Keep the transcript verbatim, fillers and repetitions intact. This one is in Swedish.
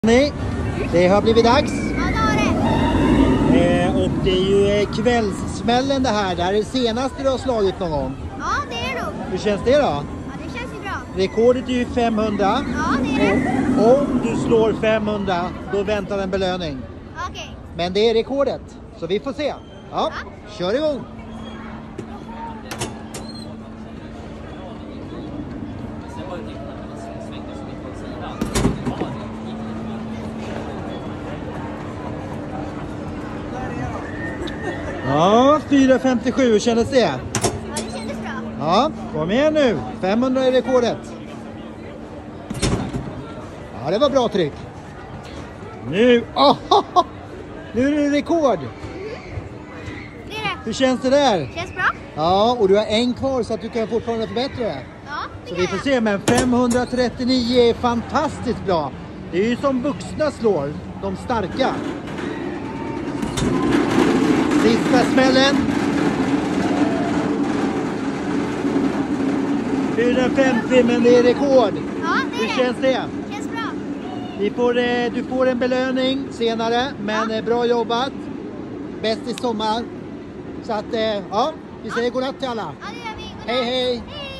Nej, det har blivit dags. Ja, det har det. Eh, och det är ju kvällssmällen det här. Det här är det senaste du har slagit någon gång. Ja, det är det nog. Hur känns det då? Ja, det känns ju bra. Rekordet är ju femhundra. Ja, det är det. Och om du slår femhundra, då väntar en belöning. Okej. Men det är rekordet, så vi får se. Ja, Ja. kör igång. Ja, fyra femtiosju, hur kändes det? Ja, det kändes bra. Ja, kom igen nu. femhundra är rekordet. Ja, det var bra tryck. Nu, oh, nu är det rekord. Det är det. Hur känns det där? Känns bra? Ja, och du har en kvar så att du kan fortfarande förbättra det. Ja, det Så kan vi får jag. se, men femhundratrettionio är fantastiskt bra. Det är ju som vuxna slår, de starka. Sista smällen. fyrahundrafemtio, men det är rekord. Ja, det är Hur det. känns det? Känns bra. Vi får, eh, du får en belöning senare, men Ja. eh, bra jobbat. Bäst i sommar. Så att, eh, ja, vi säger godnatt till alla. Ja, det gör vi. God Hej, natt. hej! Hej.